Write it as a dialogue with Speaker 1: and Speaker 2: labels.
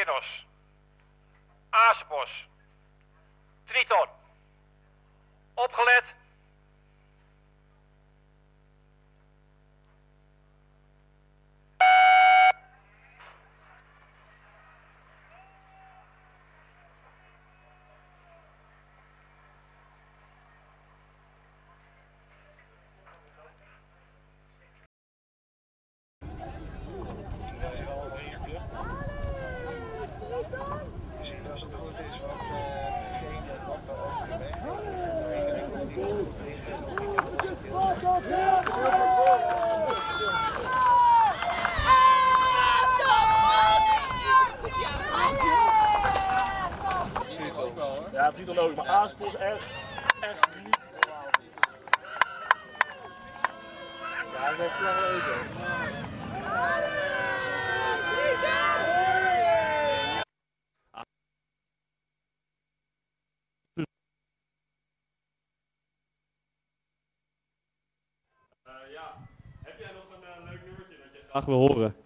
Speaker 1: Kinos, Azenbos, Triton. Opgelet.
Speaker 2: Ja, Triton ook, maar Azenbos is echt niet normaal. Ja, dat is echt lang leuk.
Speaker 3: Ja, heb jij nog een leuk nummertje dat je graag wil horen?